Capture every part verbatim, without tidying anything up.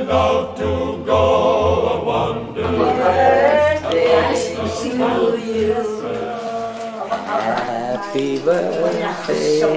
love to go a wandering. Nice to see you. Happy birthday.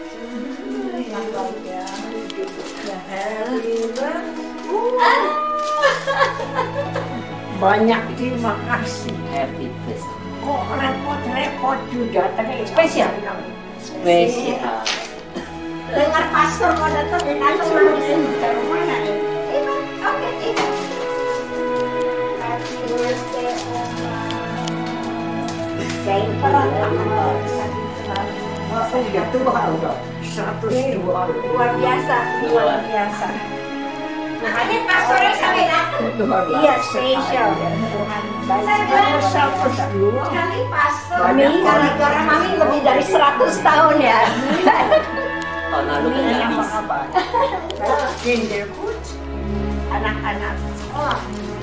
Banyak terima kasih. Happy birthday. Kok repot-repot juga tadi. Spesial. Spesial. Dengar pastor mau datang, datang langsung ke mana nih? Oke, tidak. Happy birthday, Oma. Jangan peran kamu. Oh, udah tua udah. seratus dua. Luar biasa, luar biasa. Makanya pastornya sampai datang. Iya, spesial. Tuhan baik. seratus dua. Kali pastor. Mami, gara-gara Mami lebih dari seratus tahun ya. Tahun lalu kan nggak bisa. Kinderhood. Anak-anak sekolah.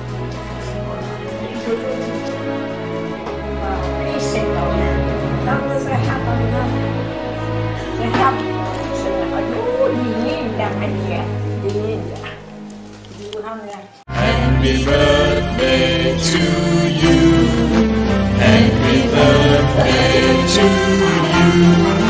Bisa dong. Kamu sehat enggak? Sehat. Senang. Aduh, dingin dah aja. Dingin dah. Diulang ya. Happy birthday to you. Happy birthday to you.